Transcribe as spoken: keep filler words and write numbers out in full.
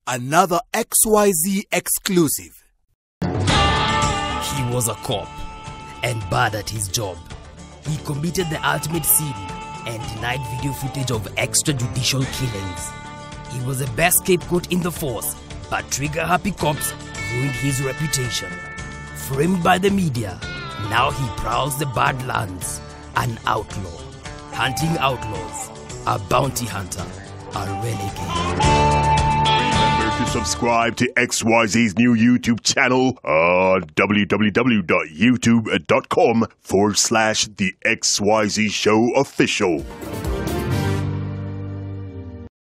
Another X Y Z exclusive. He was a cop and bad at his job. He committed the ultimate sin and denied video footage of extrajudicial killings. He was the best scapegoat in the force, but trigger-happy cops ruined his reputation. Framed by the media, now he prowls the badlands, an outlaw, hunting outlaws, a bounty hunter, a renegade. Remember to subscribe to X Y Z's new YouTube channel on www.youtube.com forward slash the X Y Z Show official.